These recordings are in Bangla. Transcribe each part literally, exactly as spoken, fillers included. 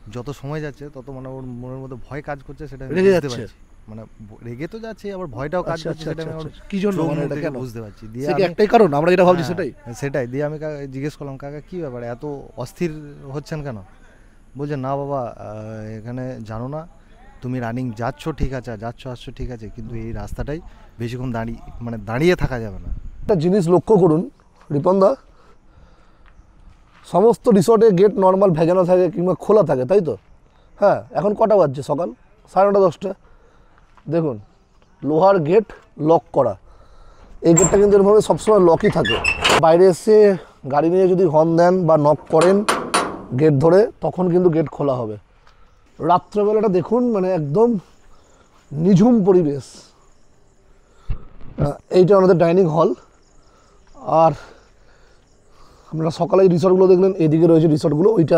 যত সময় যাচ্ছে তত মানে ওর মনের মধ্যে ভয় কাজ করছে, সেটা রেগে বুঝতে যাচ্ছে পারছি। মানে রেগে তো যাচ্ছে, আবার ভয়টাও কাজ আচ্ছা করছে, আচ্ছা সেটা আচ্ছা আমি ওর আচ্ছা কি জন্য চোখ মানে মুখ এটা দেখে কেন বুঝতে পারছি। দিয়ে সে কি আমি একটাই কারণ আমরা যেটা ভাবছি হ্যাঁ সেটাই? সেটাই দিয়ে আমি কাকা জিজ্ঞেস করলাম, কাকা কী ব্যাপার এত অস্থির হচ্ছেন কেন? বলছে না বাবা, আহ, এখানে জানো না, তুমি রানিং যাচ্ছ ঠিক আছে, যাচ্ছ আসছো ঠিক আছে, কিন্তু এই রাস্তাটাই বেশিক্ষণ দাঁড়িয়ে মানে দাঁড়িয়ে থাকা যাবে না। একটা জিনিস লক্ষ্য করুন রিপনদা, সমস্ত রিসর্টে গেট নর্মাল ভেজানো থাকে কিংবা খোলা থাকে, তাই তো? হ্যাঁ, এখন কটা বাজছে? সকাল সাড়ে নটা দশটা। দেখুন লোহার গেট লক করা, এই গেটটা কিন্তু এরভাবে সবসময় লকই থাকে। বাইরে এসে গাড়ি নিয়ে যদি হর্ন দেন বা নক করেন গেট ধরে, তখন কিন্তু গেট খোলা হবে। রাত্রেবেলাটা দেখুন মানে একদম নিঝুম পরিবেশ। এইটা আমাদের ডাইনিং হল। আর আপনারা সকালে এই রিসর্টগুলো দেখলেন, এদিকে রয়েছে রিসর্টগুলো, ওইটা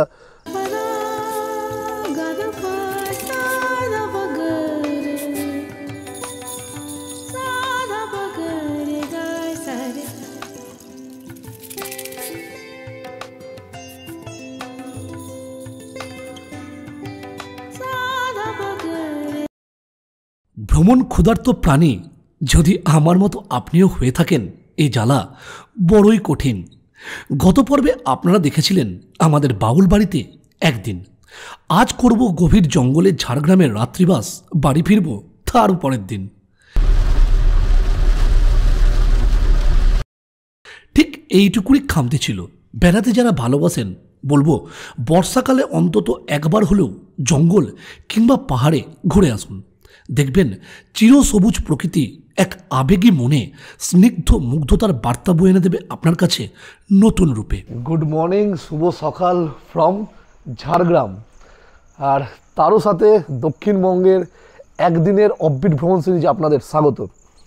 ভ্রমণ ক্ষুধার্ত প্রাণী যদি আমার মতো আপনিও হয়ে থাকেন, এই জ্বালা বড়ই কঠিন। গত পর্বে আপনারা দেখেছিলেন আমাদের বাউল বাড়িতে একদিন। আজ করব গভীর জঙ্গলে ঝাড়গ্রামের রাত্রিবাস, বাড়ি ফিরব তার পরের দিন। ঠিক এইটুকুই খামতি ছিল। বেড়াতে যারা ভালোবাসেন বলবো, বর্ষাকালে অন্তত একবার হলেও জঙ্গল কিংবা পাহাড়ে ঘুরে আসুন। দেখবেন চিরসবুজ প্রকৃতি এক আবেগী মনে স্নিগ্ধ মুগ্ধতার বার্তা বয়ে এনে দেবে আপনার কাছে নতুন রূপে। গুড মর্নিং, শুভ সকাল ফ্রম ঝাড়গ্রাম। আর তারও সাথে দক্ষিণবঙ্গের একদিনের অফবিট ভ্রমণ সিরিজে আপনাদের স্বাগত।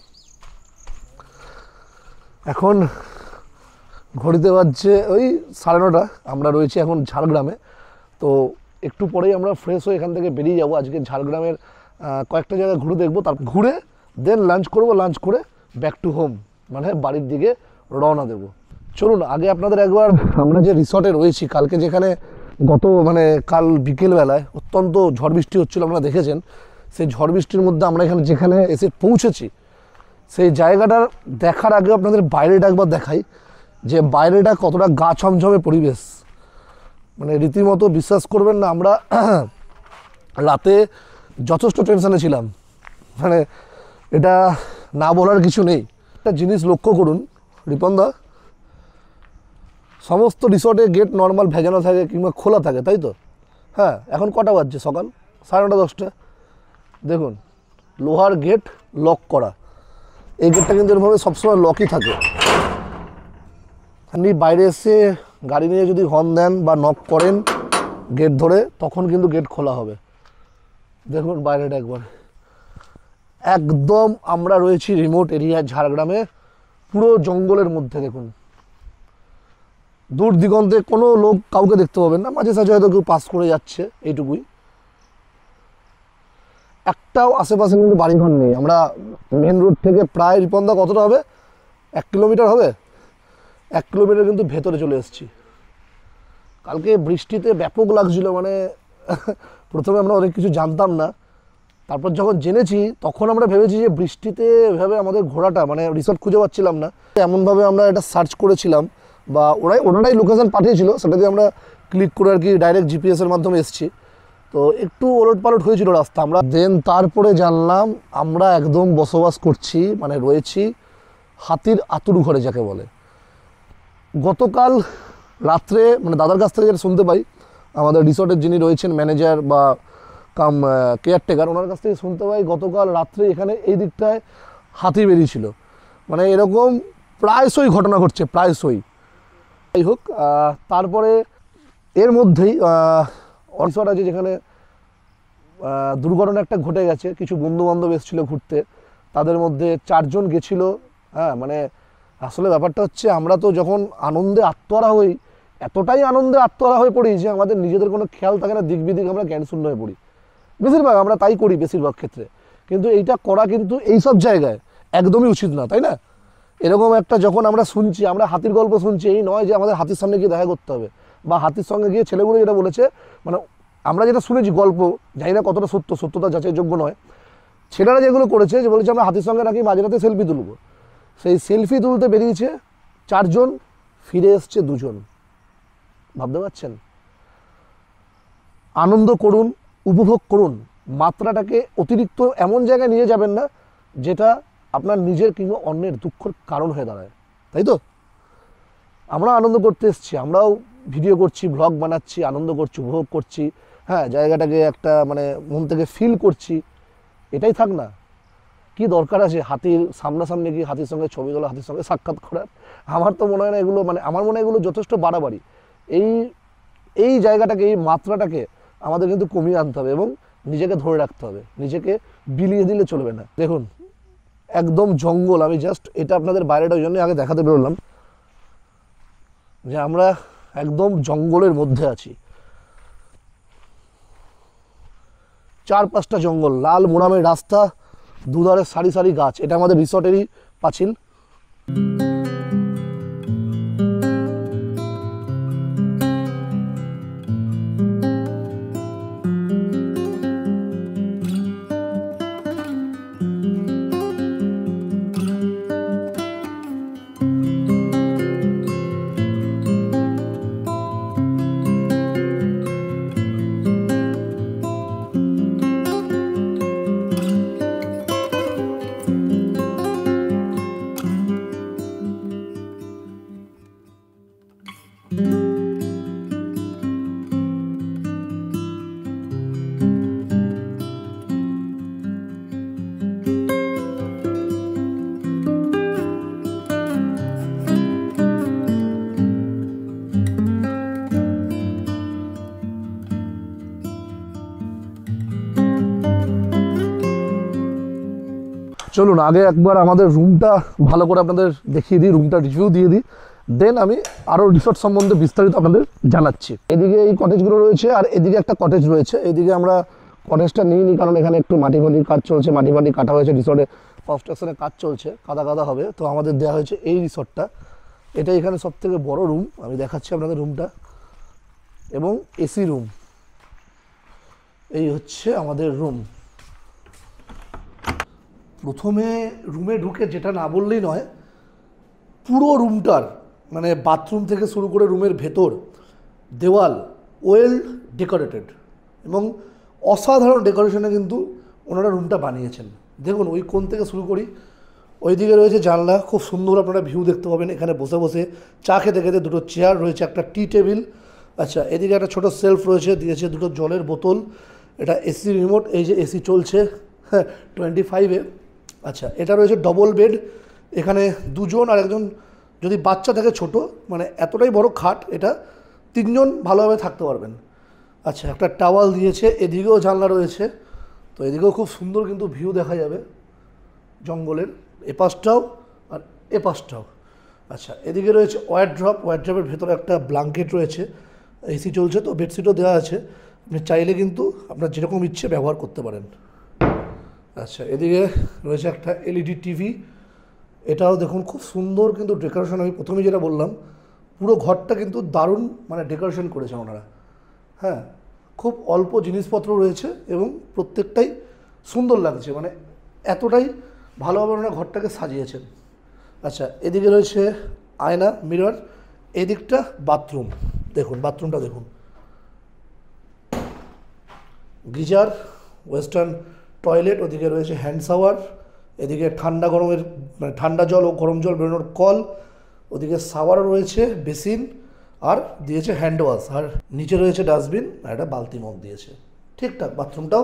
এখন ঘড়িতে বাজছে ওই সাড়ে নটা। আমরা রয়েছি এখন ঝাড়গ্রামে। তো একটু পরেই আমরা ফ্রেশ হয়ে এখান থেকে বেরিয়ে যাব। আজকে ঝাড়গ্রামের কয়েকটা জায়গায় ঘুরে দেখবো, তার ঘুরে দেন লাঞ্চ করব, লাঞ্চ করে ব্যাক টু হোম মানে বাড়ির দিকে রওনা দেব। চলুন আগে আপনাদের একবার আমরা যে রিসর্টে রয়েছি, কালকে যেখানে গত মানে কাল বিকেলবেলায় অত্যন্ত ঝড় বৃষ্টি হচ্ছিল, আপনারা দেখেছেন। সেই ঝড় বৃষ্টির মধ্যে আমরা এখানে যেখানে এসে পৌঁছেছি, সেই জায়গাটার দেখার আগে আপনাদের বাইরেটা একবার দেখাই, যে বাইরেটা কতটা গা ছমছমে পরিবেশ। মানে রীতিমতো বিশ্বাস করবেন না, আমরা রাতে যথেষ্ট টেনশনে ছিলাম, মানে এটা না বলার কিছু নেই। একটা জিনিস লক্ষ্য করুন রিপনদা, সমস্ত রিসর্টে গেট নর্মাল ভেজানো থাকে কিংবা খোলা থাকে, তাই তো? হ্যাঁ, এখন কটা বাজছে? সকাল সাড়ে নটা দশটা। দেখুন লোহার গেট লক করা, এই গেটটা কিন্তু এরভাবে সবসময় লকই থাকে। আপনি বাইরে এসে গাড়ি নিয়ে যদি হর্ন দেন বা নক করেন গেট ধরে, তখন কিন্তু গেট খোলা হবে। দেখুন বাইরেটা একবার, একদম আমরা রয়েছি রিমোট এরিয়া ঝাড়গ্রামে, পুরো জঙ্গলের মধ্যে। দেখুন দূর দিগন্তে কোনো লোক কাউকে দেখতে পাবেন না, মাঝে সাঝে হয়তো কেউ পাস করে যাচ্ছে, এইটুকুই। একটাও আশেপাশে কিন্তু বাড়িঘর নেই। আমরা মেন রোড থেকে প্রায় রিপনদা কতটা হবে, এক কিলোমিটার হবে, এক কিলোমিটার কিন্তু ভেতরে চলে এসেছি। কালকে বৃষ্টিতে ব্যাপক লাগছিল, মানে প্রথমে আমরা অনেক কিছু জানতাম না, তারপর যখন জেনেছি তখন আমরা ভেবেছি যে বৃষ্টিতে এভাবে আমাদের ঘোরাটা, মানে রিসর্ট খুঁজে পাচ্ছিলাম না, এমনভাবে আমরা এটা সার্চ করেছিলাম বা ওরাই ওনারাই লোকেশান পাঠিয়েছিল, সেটা দিয়ে আমরা ক্লিক করে আর কি ডাইরেক্ট জিপিএসের মাধ্যমে এসেছি। তো একটু ওলট পালট হয়েছিল রাস্তা। আমরা দেন তারপরে জানলাম আমরা একদম বসবাস করছি, মানে রয়েছি হাতির আতুর ঘরে যাকে বলে। গতকাল রাত্রে মানে দাদার কাছ থেকে যেটা শুনতে পাই, আমাদের রিসর্টের যিনি রয়েছেন ম্যানেজার বা কাম কেয়ারটেকার, ওনার কাছ থেকে শুনতে পাই গতকাল রাত্রে এখানে এই দিকটায় হাতি বেরিয়েছিল। মানে এরকম প্রায়শই ঘটনা ঘটছে, প্রায়শই। যাই হোক, তারপরে এর মধ্যেই রিসর্ট আছে যেখানে দুর্ঘটনা একটা ঘটে গেছে। কিছু বন্ধুবান্ধব এসেছিলো ঘুরতে, তাদের মধ্যে চারজন গেছিলো। হ্যাঁ, মানে আসলে ব্যাপারটা হচ্ছে আমরা তো যখন আনন্দে আত্মহারা হই, এতটাই আনন্দে আত্মহারা হয়ে পড়ি যে আমাদের নিজেদের কোনো খেয়াল থাকে না, দিক বিদিক আমরা জ্ঞানশূন্য হয়ে পড়ি। বেশিরভাগ আমরা তাই করি, বেশিরভাগ ক্ষেত্রে। কিন্তু এইটা করা কিন্তু এইসব জায়গায় একদমই উচিত না, তাই না? এরকম একটা যখন আমরা শুনছি, আমরা হাতির গল্প শুনছি, এই নয় যে আমাদের হাতির সামনে গিয়ে দেখা করতে হবে বা হাতির সঙ্গে গিয়ে ছেলেগুলো যেটা বলেছে, মানে আমরা যেটা শুনেছি গল্প, জানি না কতটা সত্য, সত্যতা যাচাইযোগ্য নয়, ছেলেরা যেগুলো করেছে যে বলেছে আমরা হাতির সঙ্গে নাকি মাঝরাতে সেলফি তুলব, সেই সেলফি তুলতে বেরিয়েছে চারজন, ফিরে এসছে দুজন। ভাবতে পারছেন? আনন্দ করুন, উপভোগ করুন, মাত্রাটাকে অতিরিক্ত এমন জায়গায় নিয়ে যাবেন না যেটা আপনার নিজের কিংবা অন্যের দুঃখের কারণ হয়ে দাঁড়ায়, তাই তো? আমরা আনন্দ করতে এসেছি, আমরাও ভিডিও করছি, ব্লগ বানাচ্ছি, আনন্দ করছি, উপভোগ করছি, হ্যাঁ, জায়গাটাকে একটা মানে মন থেকে ফিল করছি, এটাই থাক না। কি দরকার আছে হাতির সামনাসামনি কি হাতির সঙ্গে ছবি তোলা, হাতির সঙ্গে সাক্ষাৎ করার? আমার তো মনে হয় না এগুলো, মানে আমার মনে হয় এগুলো যথেষ্ট বাড়াবাড়ি। এই এই জায়গাটাকে, এই মাত্রাটাকে আমাদের কিন্তু কমিয়ে আনতে হবে এবং নিজেকে ধরে রাখতে হবে, নিজেকে বিলিয়ে দিলে চলবে না। দেখুন একদম জঙ্গল, আমি জাস্ট এটা আপনাদের বাইরেটা ওই জন্যই আগে দেখাতে বেরোলাম যে আমরা একদম জঙ্গলের মধ্যে আছি, চার পাঁচটা জঙ্গল, লাল মোরামের রাস্তা, দুধারে সারি সারি গাছ। এটা আমাদের রিসর্টেরই পাঁচিল। চলুন আগে একবার আমাদের রুমটা ভালো করে আপনাদের দেখিয়ে দিই, রুমটা রিভিউ দিয়ে দিই, দেন আমি আরও রিসর্ট সম্বন্ধে বিস্তারিত আপনাদের জানাচ্ছি। এদিকে এই কটেজগুলো রয়েছে আর এদিকে একটা কটেজ রয়েছে। এদিকে আমরা কটেজটা নিইনি কারণ এখানে একটু মাটি ফাটির কাজ চলছে, মাটি ফাটি কাটা হয়েছে, রিসর্টে কনস্ট্রাকশনের কাজ চলছে, কাদা কাদা হবে, তো আমাদের দেওয়া হয়েছে এই রিসর্টটা। এটা এখানে সব থেকে বড়ো রুম, আমি দেখাচ্ছি আপনাদের রুমটা, এবং এসি রুম। এই হচ্ছে আমাদের রুম। প্রথমে রুমে ঢুকে যেটা না বললেই নয়, পুরো রুমটার মানে বাথরুম থেকে শুরু করে রুমের ভেতর দেওয়াল ওয়েল ডেকোরেটেড এবং অসাধারণ ডেকোরেশনে কিন্তু ওনারা রুমটা বানিয়েছেন। দেখুন ওই কোণ থেকে শুরু করি, ওই দিকে রয়েছে জানলা, খুব সুন্দর আপনারা ভিউ দেখতে পাবেন এখানে বসে বসে চা খেতে খেতে। দুটো চেয়ার রয়েছে, একটা টি টেবিল, আচ্ছা এদিকে একটা ছোটো সেলফ রয়েছে, দিয়েছে দুটো জলের বোতল, এটা এসি রিমোট, এই যে এসি চলছে হ্যাঁ টোয়েন্টি ফাইভে। আচ্ছা এটা রয়েছে ডবল বেড, এখানে দুজন আর একজন যদি বাচ্চা থাকে ছোট, মানে এতটাই বড় খাট, এটা তিনজন ভালোভাবে থাকতে পারবেন। আচ্ছা একটা টাওয়াল দিয়েছে, এদিকেও জানলা রয়েছে, তো এদিকেও খুব সুন্দর কিন্তু ভিউ দেখা যাবে জঙ্গলের, এপাশটাও আর এপাশটাও। আচ্ছা এদিকে রয়েছে ওয়ারড্রপ, ওয়ারড্রপের ভেতরে একটা ব্ল্যাঙ্কেট রয়েছে, এসি চলছে তো বেডশিটও দেওয়া আছে, আপনি চাইলে কিন্তু আপনার যেরকম ইচ্ছে ব্যবহার করতে পারেন। আচ্ছা এদিকে রয়েছে একটা এলইডি টিভি, এটাও দেখুন খুব সুন্দর কিন্তু ডেকোরেশন। আমি প্রথমে যেটা বললাম, পুরো ঘরটা কিন্তু দারুণ মানে ডেকোরেশন করেছে ওনারা, হ্যাঁ খুব অল্প জিনিসপত্র রয়েছে এবং প্রত্যেকটাই সুন্দর লাগছে, মানে এতটাই ভালোভাবে ওনারা ঘরটাকে সাজিয়েছেন। আচ্ছা এদিকে রয়েছে আয়না, মিরর, এদিকটা বাথরুম, দেখুন বাথরুমটা দেখুন, গিজার, ওয়েস্টার্ন টয়লেট, ওদিকে রয়েছে হ্যান্ড শাওয়ার, এদিকে ঠান্ডা গরমের মানে ঠান্ডা জল ও গরম জল বেরোনোর কল, ওদিকে শাওয়ার রয়েছে, বেসিন, আর দিয়েছে হ্যান্ড ওয়াশ, আর নিচে রয়েছে ডাস্টবিন আর একটা বালতি মগ দিয়েছে। ঠিকঠাক বাথরুমটাও।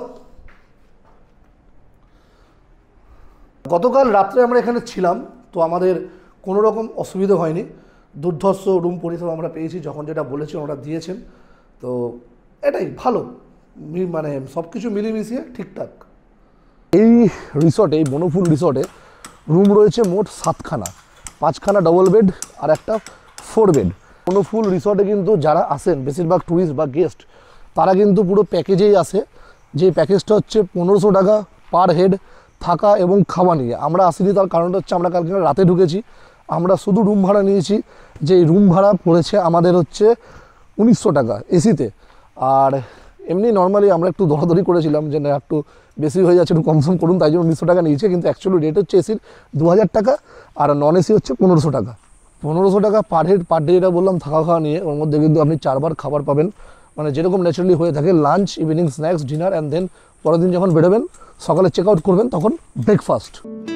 গতকাল রাত্রে আমরা এখানে ছিলাম, তো আমাদের কোনো রকম অসুবিধা হয়নি, দুর্ধর্ষ রুম পরিষেবা আমরা পেয়েছি, যখন যেটা বলেছি ওনারা দিয়েছেন, তো এটাই ভালো, মানে সব কিছু মিলিয়ে ঠিকঠাক। এই রিসর্টে, এই বনফুল রিসর্টে রুম রয়েছে মোট সাতখানা, পাঁচখানা ডবল বেড আর একটা ফোর বেড। বনফুল রিসর্টে কিন্তু যারা আসেন বেশিরভাগ ট্যুরিস্ট বা গেস্ট, তারা কিন্তু পুরো প্যাকেজেই আসে, যে প্যাকেজটা হচ্ছে পনেরোশো টাকা পার হেড, থাকা এবং খাওয়া নিয়ে। আমরা আসিনি, তার কারণটা হচ্ছে আমরা কালকে রাতে ঢুকেছি, আমরা শুধু রুম ভাড়া নিয়েছি, যে রুম ভাড়া পড়েছে আমাদের হচ্ছে উনিশশো টাকা এসিতে, আর এমনি নর্মালি আমরা একটু দরাদরি করেছিলাম যে না একটু বেশি হয়ে যাচ্ছে, একটু কমসম করুন, তাই জন্য উনিশশো টাকা নিয়েছে, কিন্তু অ্যাকচুয়ালি রেট হচ্ছে এসির দু হাজার টাকা আর নন এসি হচ্ছে পনেরোশো টাকা। পনেরোশো টাকা পার হেড পার ডে, এটা বললাম থাকা খাওয়া নিয়ে। ওর মধ্যে কিন্তু আপনি চারবার খাবার পাবেন, মানে যেরকম ন্যাচারালি হয়ে থাকে, lunch, evening snacks, dinner and then পরের দিন যখন বেরোবেন সকালে চেক আউট করবেন তখন ব্রেকফাস্ট।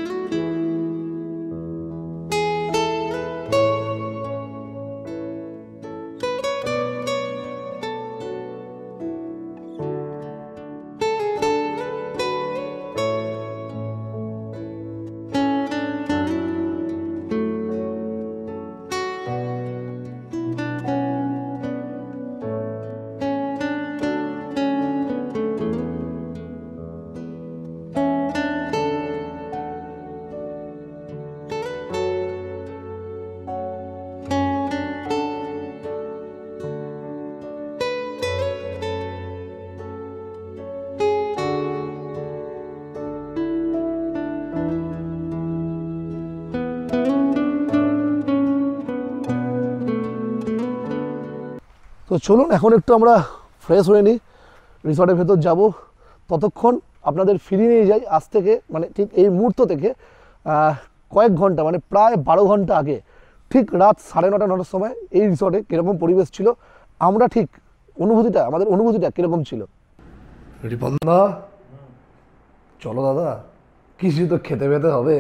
তো চলুন এখন একটু আমরা ফ্রেশ হয়ে নিই, রিসর্টের ভেতর যাব। ততক্ষণ আপনাদের ফিরিয়ে নিয়ে যাই আজ থেকে, মানে ঠিক এই মুহূর্ত থেকে কয়েক ঘন্টা, মানে প্রায় বারো ঘন্টা আগে, ঠিক রাত সাড়ে নটা নটার সময় এই রিসর্টে কীরকম পরিবেশ ছিল, আমরা ঠিক অনুভূতিটা, আমাদের অনুভূতিটা কীরকম ছিল। রিপন্দা, চলো দাদা, কিছু তো খেতে পেতে হবে।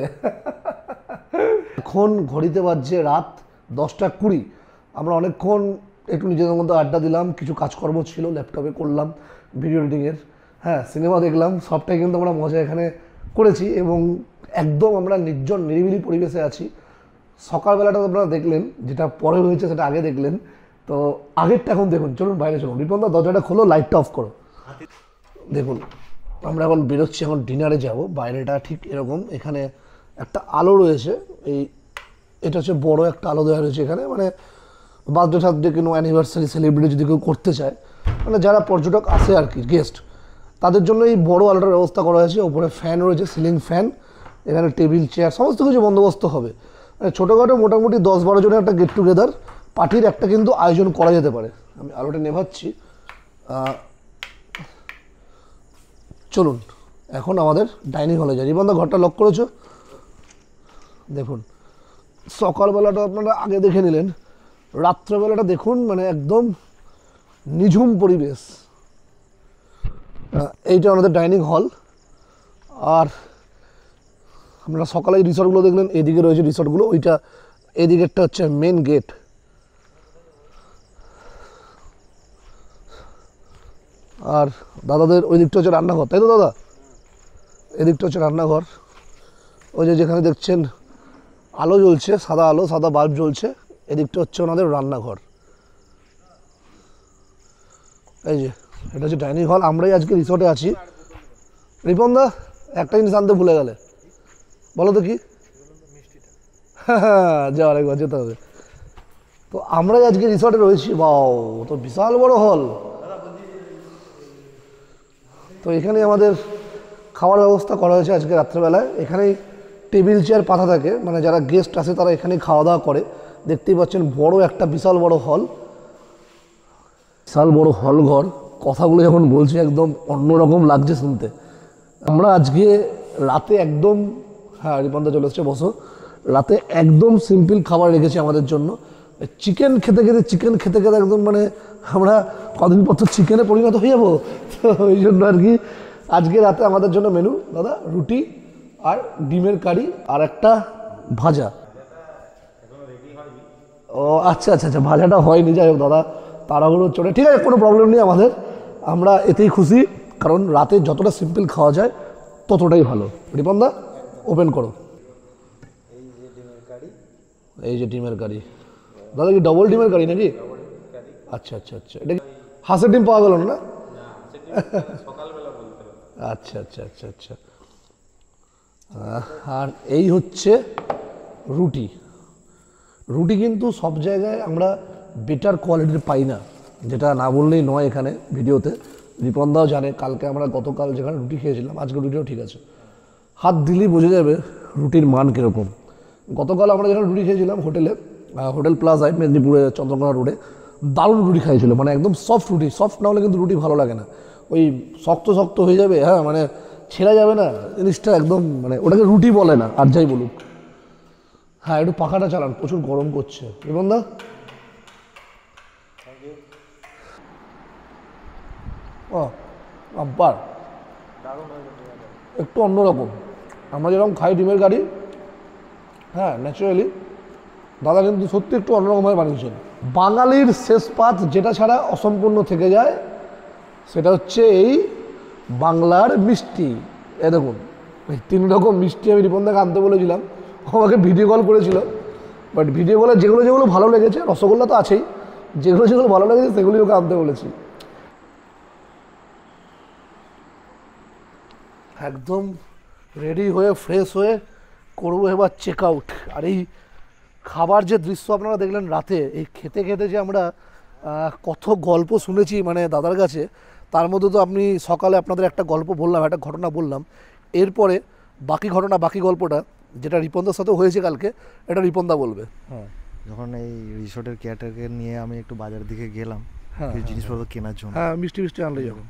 এখন ঘড়িতে বাজছে রাত দশটা কুড়ি। আমরা অনেকক্ষণ একটু নিজেদের মধ্যে আড্ডা দিলাম, কিছু কাজকর্ম ছিল ল্যাপটপে করলাম, ভিডিও এডিটিংয়ের, হ্যাঁ সিনেমা দেখলাম, সবটাই কিন্তু আমরা মজা এখানে করেছি এবং একদম আমরা নির্জন নিরিবিলি পরিবেশে আছি। সকালবেলাটা আপনারা দেখলেন, যেটা পরে হয়েছে সেটা আগে দেখলেন, তো আগেরটা এখন দেখুন। চলুন বাইরে চলুন, রিপনদা দরজাটা খোলো, লাইটটা অফ করো। দেখুন আমরা এখন বেরোচ্ছি, এখন ডিনারে যাব। বাইরেটা ঠিক এরকম, এখানে একটা আলো রয়েছে, এই এটা হচ্ছে বড় একটা আলো দেওয়া রয়েছে এখানে, মানে বার্থডে টার্থডে কোনো অ্যানিভার্সারি সেলিব্রিটি যদি কেউ করতে চায়, মানে যারা পর্যটক আসে আর কি, গেস্ট, তাদের জন্য এই বড় আলোটার ব্যবস্থা করা হয়েছে। ওপরে ফ্যান রয়েছে, সিলিং ফ্যান, এখানে টেবিল চেয়ার সমস্ত কিছু বন্দোবস্ত হবে। মানে ছোটোখাটো মোটামুটি দশ বারো জনের একটা গেট টুগেদার পার্টির একটা কিন্তু আয়োজন করা যেতে পারে। আমি আলোটা নেভাচ্ছি। চলুন এখন আমাদের ডাইনিং হলে যাই। রিপনদা ঘরটা লক করেছো? দেখুন সকালবেলাটা আপনারা আগে দেখে নিলেন, রাত্রেবেলাটা দেখুন, মানে একদম নিঝুম পরিবেশ। এইটা আমাদের ডাইনিং হল। আর আপনারা সকালে এই রিসর্টগুলো দেখলেন, এদিকে রয়েছে রিসর্টগুলো, ওইটা এদিকেরটা হচ্ছে মেন গেট। আর দাদাদের ওই দিকটা হচ্ছে রান্নাঘর, তাই তো দাদা? এদিকটা হচ্ছে রান্নাঘর। ওই যে যেখানে দেখছেন আলো জ্বলছে, সাদা আলো, সাদা বাল্ব জ্বলছে, এদিকটা হচ্ছে ওনাদের রান্নাঘর। এই যে এটা হচ্ছে ডাইনিং হল। আমরাই আজকে রিসর্টে আছি। রিপনদা একটা জিনিস আনতে ভুলে গেলে, বলো তো কি? হ্যাঁ যাওয়ার একবার যেতে হবে। তো আমরাই আজকে রিসর্টে রয়েছি। বাও, তো বিশাল বড় হল। তো এখানে আমাদের খাওয়ার ব্যবস্থা করা হয়েছে আজকে রাত্রেবেলায়। এখানেই টেবিল চেয়ার পাতা থাকে, মানে যারা গেস্ট আসে তারা এখানেই খাওয়া দাওয়া করে। দেখতেই পাচ্ছেন বড় একটা বিশাল বড় হল, বিশাল বড় হল ঘর। কথাগুলো যখন বলছি একদম অন্যরকম লাগছে শুনতে। আমরা আজকে রাতে একদম, হ্যাঁ রিপনদা চলে এসছে, বসো। রাতে একদম সিম্পল খাবার রেখেছি আমাদের জন্য। চিকেন খেতে খেতে চিকেন খেতে খেতে একদম মানে আমরা কদিন পর তো চিকেনে পরিণত হয়ে যাবো। তো ওই জন্য আর কি আজকে রাতে আমাদের জন্য মেনু দাদা রুটি আর ডিমের কারি আর একটা ভাজা। ও আচ্ছা আচ্ছা আচ্ছা, ভাজাটা হয়নি, যাই হোক দাদা তাড়াহুড়ো চলে, ঠিক আছে, কোনো প্রবলেম নেই আমাদের। আমরা এতেই খুশি, কারণ রাতে যতটা সিম্পল খাওয়া যায় ততটাই ভালো। রিপনদা ওপেন করো। এই যে ডিমের কারি, দাদা কি ডবল ডিমের কারি নাকি? আচ্ছা আচ্ছা আচ্ছা, এটা কি হাঁসের ডিম পাওয়া গেল না? আচ্ছা আচ্ছা আচ্ছা আচ্ছা। আর এই হচ্ছে রুটি। রুটি কিন্তু সব জায়গায় আমরা বেটার কোয়ালিটির পাই না, যেটা না বললেই নয় এখানে ভিডিওতে। রিপনদাও জানে, কালকে আমরা গতকাল যেখানে রুটি খেয়েছিলাম, আজকে রুটিও ঠিক আছে, হাত দিলেই বোঝা যাবে রুটির মান কীরকম। গতকাল আমরা যেখানে রুটি খেয়েছিলাম হোটেলে, হোটেল প্লাজায় মেদিনীপুরে চন্দ্রকোনা রোডে, দারুণ রুটি খাইছিল, মানে একদম সফট রুটি। সফট না হলে কিন্তু রুটি ভালো লাগে না, ওই শক্ত শক্ত হয়ে যাবে, হ্যাঁ মানে ছেঁড়া যাবে না জিনিসটা একদম, মানে ওটাকে রুটি বলে না আর যাই বলুক। হ্যাঁ একটু পাখাটা চালান, প্রচুর গরম করছে। রিপনদা ও আব্বার একটু অন্যরকম, আমরা যেরকম খাই ডিমের গাড়ি, হ্যাঁ ন্যাচারালি দাদা কিন্তু সত্যি একটু অন্যরকমভাবে বানিয়েছেন। বাঙালির শেষ পাত যেটা ছাড়া অসম্পূর্ণ থেকে যায় সেটা হচ্ছে এই বাংলার মিষ্টি। এ দেখুন এই তিন রকম মিষ্টি আমি রিপনদাকে আনতে বলেছিলাম, আমাকে ভিডিও কল করেছিল, বাট ভিডিও কলে যেগুলো যেগুলো ভালো লেগেছে, রসগোল্লা তো আছেই, যেগুলো যেগুলো ভালো লেগেছে সেগুলি ওকে আনতে বলেছি। একদম রেডি হয়ে ফ্রেশ হয়ে করবো এবার চেক আউট। আর এই খাবার যে দৃশ্য আপনারা দেখলেন রাতে, এই খেতে খেতে যে আমরা কত গল্প শুনেছি মানে দাদার কাছে, তার মধ্যে তো আপনি সকালে আপনাদের একটা গল্প বললাম, একটা ঘটনা বললাম, এরপরে বাকি ঘটনা বাকি গল্পটা যেটা রিপনদার সাথে হয়েছে কালকে, এটা রিপনদা বলবে। হ্যাঁ, যখন এই রিসোর্টের কেয়ারটেকারকে নিয়ে আমি একটু বাজার দিকে গেলাম হ্যাঁ কিছু জিনিসপত্র কেনার জন্য, হ্যাঁ মিষ্টি মিষ্টি আনলে যখন,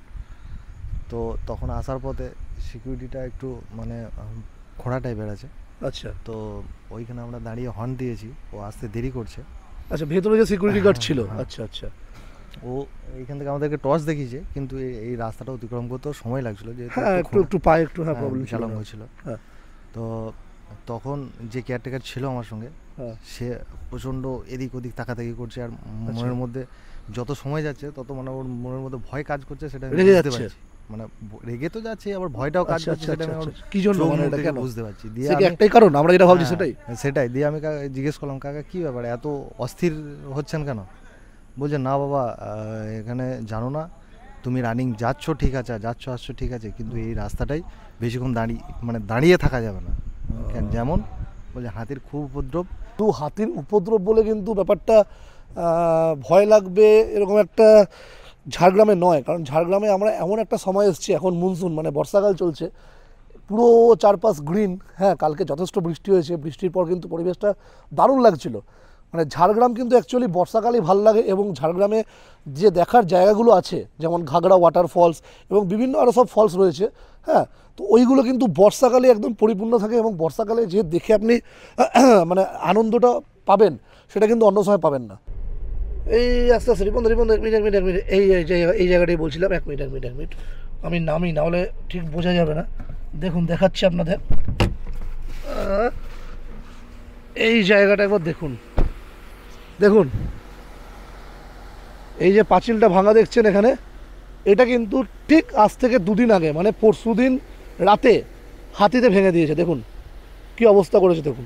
তো তখন আসার পথে সিকিউরিটিটা একটু মানে খোঁড়া টাইপের আছে। আচ্ছা তো ওইখানে আমরা দাঁড়িয়ে হর্ন দিয়েছি, ও আসতে দেরি করছে। আচ্ছা ভেতরে যে সিকিউরিটি গার্ড ছিল, আচ্ছা আচ্ছা, ও এইখান থেকে আমাদেরকে টর্চ দেখিয়েছে, কিন্তু এই এই রাস্তাটা অতিক্রম করতেও সময় লাগছিল, যেহেতু হ্যাঁ একটু একটু পায়ে একটু হ্যাঁ প্রবলেম ছিল, চালঙ্গ ছিল। হ্যাঁ তো তখন যে কেয়ারটেকার ছিল আমার সঙ্গে, হ্যাঁ সে প্রচণ্ড এদিক ওদিক তাকাতাকি করছে, আর মনের মধ্যে যত সময় যাচ্ছে তত মানে ওর মনের মধ্যে ভয় কাজ করছে, সেটা আমি রেগে বুঝতে যাচ্ছে? পারছি। মানে ব- রেগে তো যাচ্ছে, আবার ভয়টাও কাজ আচ্ছা করছে, আচ্ছা সেটা আমি আচ্ছা ওর আচ্ছা। কি জন্য চোখ মানে মুখ এটা দেখে কেন বুঝতে পারছি। দিয়ে সে কি আমি একটাই কারণ আমরা যেটা ভাবছি হ্যাঁ, সেটাই? সেটাই দিয়ে আমি কাকা জিজ্ঞেস করলাম, কাকা কী ব্যাপারে এত অস্থির হচ্ছেন কেন? বলছে না বাবা, আহ, এখানে জানো না, তুমি রানিং যাচ্ছ ঠিক আছে, যাচ্ছ আসছো ঠিক আছে, কিন্তু এই রাস্তাটাই বেশিক্ষণ দাঁড়িয়ে মানে দাঁড়িয়ে থাকা যাবে না। কেন? যেমন বলছে হাতির খুব উপদ্রব। তো হাতির উপদ্রব বলে কিন্তু ব্যাপারটা আহ, ভয় লাগবে এরকম একটা ঝাড়গ্রামে নয়, কারণ ঝাড়গ্রামে আমরা এমন একটা সময় এসেছি, এখন মনসুন মানে বর্ষাকাল চলছে, পুরো চারপাশ গ্রিন। হ্যাঁ কালকে যথেষ্ট বৃষ্টি হয়েছে, বৃষ্টির পর কিন্তু পরিবেশটা দারুণ লাগছিল। মানে ঝাড়গ্রাম কিন্তু অ্যাকচুয়ালি বর্ষাকালেই ভালো লাগে, এবং ঝাড়গ্রামে যে দেখার জায়গাগুলো আছে যেমন ঘাগড়া ওয়াটার ফলস এবং বিভিন্ন আরও সব ফলস রয়েছে, হ্যাঁ তো ওইগুলো কিন্তু বর্ষাকালে একদম পরিপূর্ণ থাকে, এবং বর্ষাকালে যে দেখে আপনি মানে আনন্দটা পাবেন সেটা কিন্তু অন্য সময় পাবেন না। এই আস্তে আস্তে রিপন রিপন এক মিনিট এক মিনিট এক মিনিট এই এই জায়গা এই জায়গাটাই বলছিলাম, এক মিনিট এক মিনিট এক মিনিট আমি নামি, না হলে ঠিক বোঝা যাবে না। দেখুন দেখাচ্ছি আপনাদের, আহ, এই জায়গাটা একবার দেখুন, দেখুন এই যে পাঁচিলটা ভাঙা দেখছেন এখানে, এটা কিন্তু ঠিক আজ থেকে দুদিন আগে মানে পরশু দিন রাতে হাতিতে ভেঙে দিয়েছে। দেখুন কি অবস্থা করেছে, দেখুন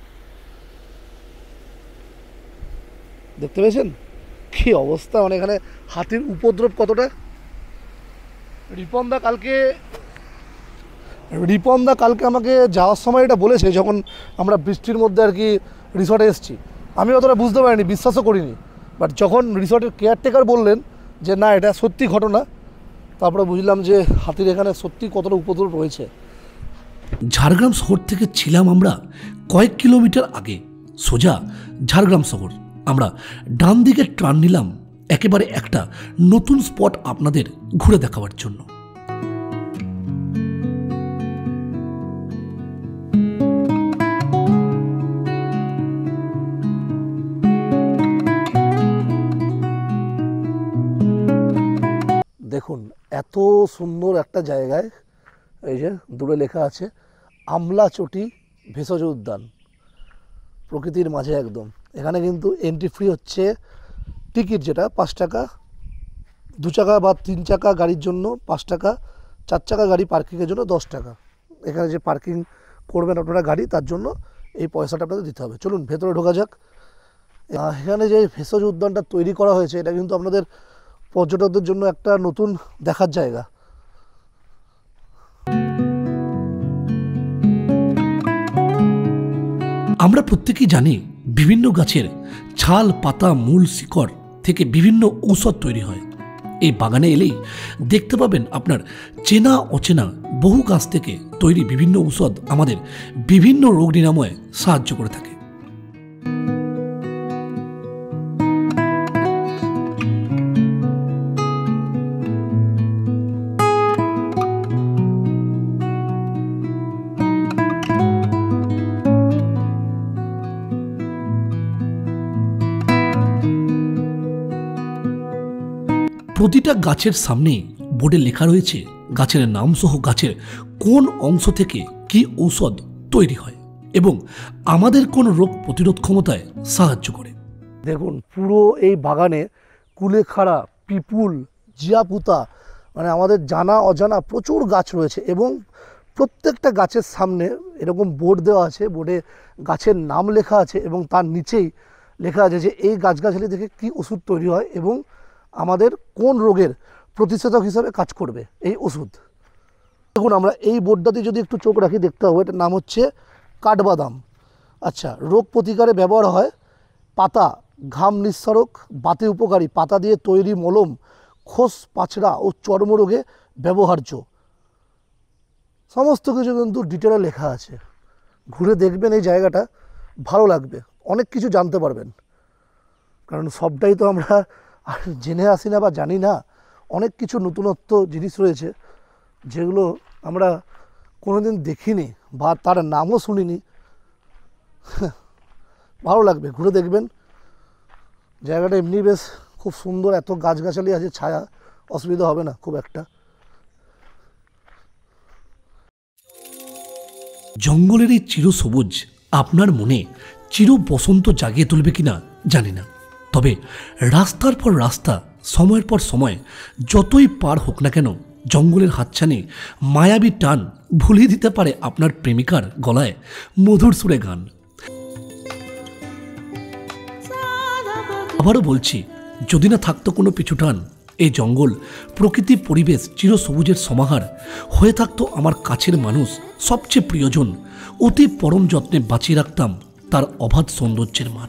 দেখতে পেয়েছেন কি অবস্থা, মানে এখানে হাতির উপদ্রব কতটা। রিপনদা কালকে রিপনদা কালকে আমাকে যাওয়ার সময় এটা বলেছে, যখন আমরা বৃষ্টির মধ্যে আর কি রিসর্টে এসেছি, আমি অতটা বুঝতে পারিনি, বিশ্বাসও করিনি, বাট যখন রিসর্টের কেয়ারটেকার বললেন যে না এটা সত্যি ঘটনা, তারপরে বুঝলাম যে হাতির এখানে সত্যি কতটা উপদ্রব রয়েছে। ঝাড়গ্রাম শহর থেকে ছিলাম আমরা কয়েক কিলোমিটার আগে, সোজা ঝাড়গ্রাম শহর। আমরা ডান দিকে টার্ন নিলাম একেবারে একটা নতুন স্পট আপনাদের ঘুরে দেখাবার জন্য। দেখুন এত সুন্দর একটা জায়গায়, এই যে দূরে লেখা আছে আমলাচটি ভেষজ উদ্যান, প্রকৃতির মাঝে একদম। এখানে কিন্তু এন্ট্রি ফ্রি হচ্ছে, টিকিট যেটা পাঁচ টাকা, দু চাকা বা তিন চাকা গাড়ির জন্য পাঁচ টাকা, চার চাকা গাড়ি পার্কিংয়ের জন্য দশ টাকা। এখানে যে পার্কিং করবেন আপনারা গাড়ি, তার জন্য এই পয়সাটা আপনাদের দিতে হবে। চলুন ভেতরে ঢোকা যাক। আহ, এখানে যে ভেষজ উদ্যানটা তৈরি করা হয়েছে, এটা কিন্তু আপনাদের পর্যটকদের জন্য একটা নতুন দেখার জায়গা। আমরা প্রত্যেকেই জানি বিভিন্ন গাছের ছাল, পাতা, মূল, শিকড় থেকে বিভিন্ন ঔষধ তৈরি হয়। এই বাগানে এলেই দেখতে পাবেন আপনার চেনা অচেনা বহু গাছ থেকে তৈরি বিভিন্ন ঔষধ আমাদের বিভিন্ন রোগ নিরাময়ে সাহায্য করে থাকে। প্রতিটা গাছের সামনেই বোর্ডে লেখা রয়েছে গাছের নাম সহ গাছের কোন অংশ থেকে কি ঔষধ তৈরি হয় এবং আমাদের কোন রোগ প্রতিরোধ ক্ষমতায় সাহায্য করে। দেখুন পুরো এই বাগানে কুলেখাড়া, পিপুল, জিয়াপুতা, মানে আমাদের জানা অজানা প্রচুর গাছ রয়েছে এবং প্রত্যেকটা গাছের সামনে এরকম বোর্ড দেওয়া আছে, বোর্ডে গাছের নাম লেখা আছে এবং তার নিচেই লেখা আছে যে এই গাছগাছালি থেকে কী ওষুধ তৈরি হয় এবং আমাদের কোন রোগের প্রতিষেধক হিসাবে কাজ করবে এই ওষুধ। দেখুন আমরা এই বোর্ডটাতে যদি একটু চোখ রাখি দেখতে হবে, এটার নাম হচ্ছে কাঠবাদাম। আচ্ছা, রোগ প্রতিকারে ব্যবহার হয়, পাতা ঘাম নিঃসারক, বাতে উপকারী, পাতা দিয়ে তৈরি মলম, খোস পাছড়া ও চর্মরোগে ব্যবহার্য, সমস্ত কিছু কিন্তু ডিটেলে লেখা আছে। ঘুরে দেখবেন এই জায়গাটা, ভালো লাগবে, অনেক কিছু জানতে পারবেন, কারণ সবটাই তো আমরা আর জেনে আসি না বা জানি না। অনেক কিছু নতুনত্ব জিনিস রয়েছে যেগুলো আমরা কোনোদিন দেখিনি বা তার নামও শুনিনি। ভালো লাগবে, ঘুরে দেখবেন। জায়গাটা এমনি বেশ খুব সুন্দর, এত গাছগাছালি আছে, ছায়া, অসুবিধা হবে না খুব একটা। জঙ্গলের এই চিরসবুজ আপনার মনে চির বসন্ত জাগিয়ে তুলবে কিনা জানি না, তবে রাস্তার পর রাস্তা, সময়ের পর সময় যতই পার হোক না কেন, জঙ্গলের হাতছানি মায়াবী টান ভুলিয়ে দিতে পারে আপনার প্রেমিকার গলায় মধুর সুরে গান। আবারও বলছি, যদি না থাকতো কোনো পিছু টান, এই জঙ্গল, প্রকৃতি, পরিবেশ, চিরসবুজের সমাহার হয়ে থাকতো আমার কাছের মানুষ, সবচেয়ে প্রিয়জন, অতি পরম যত্নে বাঁচিয়ে রাখতাম তার অবাধ সৌন্দর্যের মান।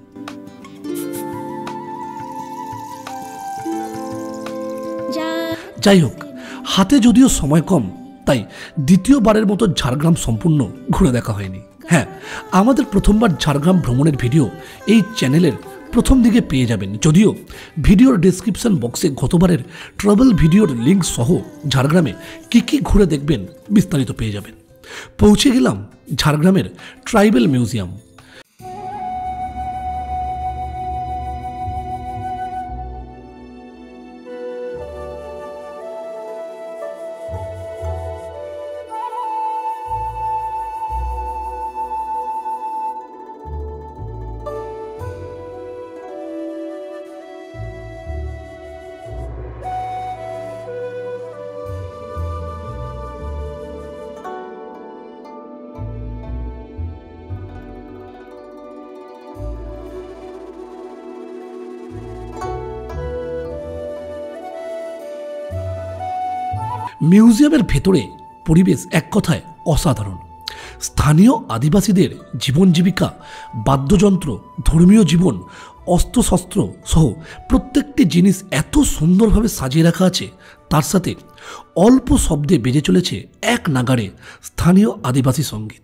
যাই হোক, হাতে যদিও সময় কম, তাই দ্বিতীয়বারের মতো ঝাড়গ্রাম সম্পূর্ণ ঘুরে দেখা হয়নি। হ্যাঁ, আমাদের প্রথমবার ঝাড়গ্রাম ভ্রমণের ভিডিও এই চ্যানেলের প্রথম দিকে পেয়ে যাবেন, যদিও ভিডিওর ডেসক্রিপশন বক্সে গতবারের ট্রাভেল ভিডিওর লিঙ্ক সহ ঝাড়গ্রামে কী কী ঘুরে দেখবেন বিস্তারিত পেয়ে যাবেন। পৌঁছে গেলাম ঝাড়গ্রামের ট্রাইবেল মিউজিয়াম। মিউজিয়ামের ভেতরে পরিবেশ এক কথায় অসাধারণ। স্থানীয় আদিবাসীদের জীবন জীবিকা, বাদ্যযন্ত্র, ধর্মীয় জীবন, অস্ত্রশস্ত্র সহ প্রত্যেকটি জিনিস এত সুন্দরভাবে সাজিয়ে রাখা আছে, তার সাথে অল্প শব্দে বেজে চলেছে এক নাগাড়ে স্থানীয় আদিবাসী সঙ্গীত।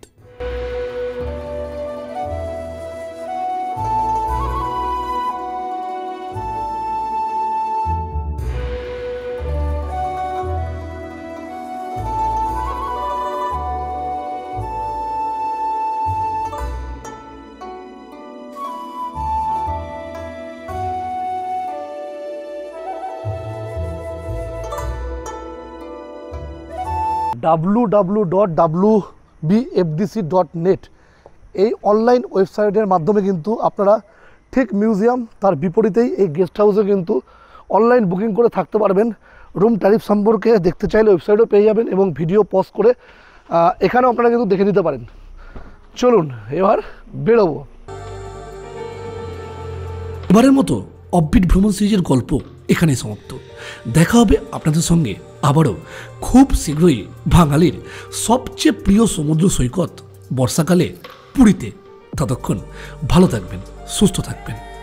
W W dot W B F D C dot net এই অনলাইন ওয়েবসাইটের মাধ্যমে কিন্তু আপনারা ঠিক মিউজিয়াম তার বিপরীতেই এই গেস্ট হাউসে কিন্তু অনলাইন বুকিং করে থাকতে পারবেন। রুম ট্যারিফ সম্পর্কে দেখতে চাইলে ওয়েবসাইটেও পেয়ে যাবেন এবং ভিডিও পজ করে এখানেও আপনারা কিন্তু দেখে নিতে পারেন। চলুন এবার বেরোবো। এবারের মতো অফবিট ভ্রমণ সিরিজের গল্প এখানেই সমাপ্ত। দেখা হবে আপনাদের সঙ্গে আবারও খুব শীঘ্রই বাঙালির সবচেয়ে প্রিয় সমুদ্র সৈকত বর্ষাকালে পুরীতে। ততক্ষণ ভালো থাকবেন, সুস্থ থাকবেন।